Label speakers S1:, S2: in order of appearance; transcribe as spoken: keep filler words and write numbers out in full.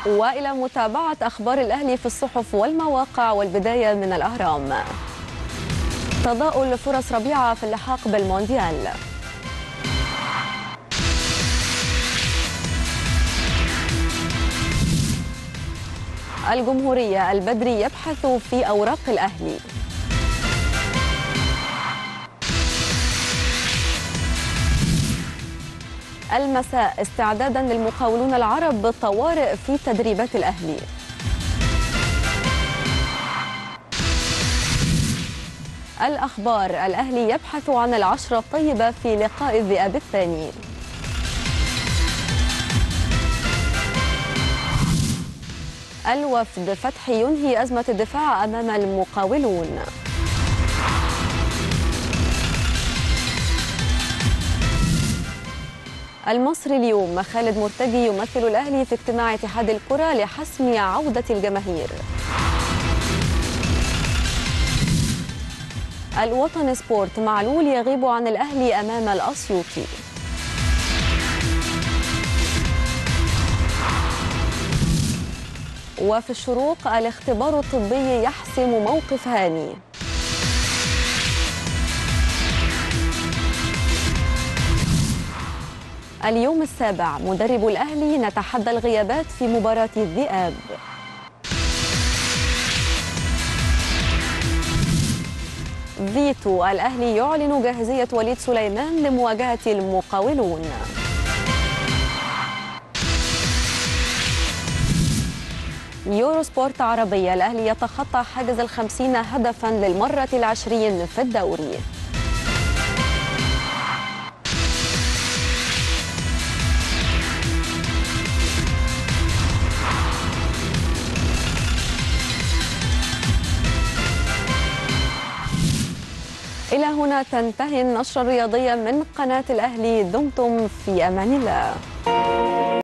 S1: وإلى متابعة أخبار الأهلي في الصحف والمواقع، والبداية من الأهرام. تضاؤل فرص ربيعة في اللحاق بالمونديال. الجمهورية، البدري يبحث في أوراق الأهلي. المساء، استعدادا للمقاولون العرب بالطوارئ في تدريبات الأهلي. الأخبار، الأهلي يبحث عن العشرة الطيبة في لقاء الذئاب الثاني. الوفد، فتحي ينهي أزمة الدفاع أمام المقاولون. المصري اليوم، خالد مرتجي يمثل الأهلي في اجتماع اتحاد الكرة لحسم عودة الجماهير. الوطن سبورت، معلول يغيب عن الأهلي أمام الأسيوطي. وفي الشروق، الاختبار الطبي يحسم موقف هاني. اليوم السابع، مدرب الأهلي، نتحدى الغيابات في مباراة الذئاب. فيتو، الأهلي يعلن جاهزية وليد سليمان لمواجهة المقاولون. يورو سبورت عربية، الأهلي يتخطى حاجز الخمسين هدفا للمرة العشرين في الدوري. إلى هنا تنتهي النشرة الرياضية من قناة الأهلي. دمتم في أمان الله.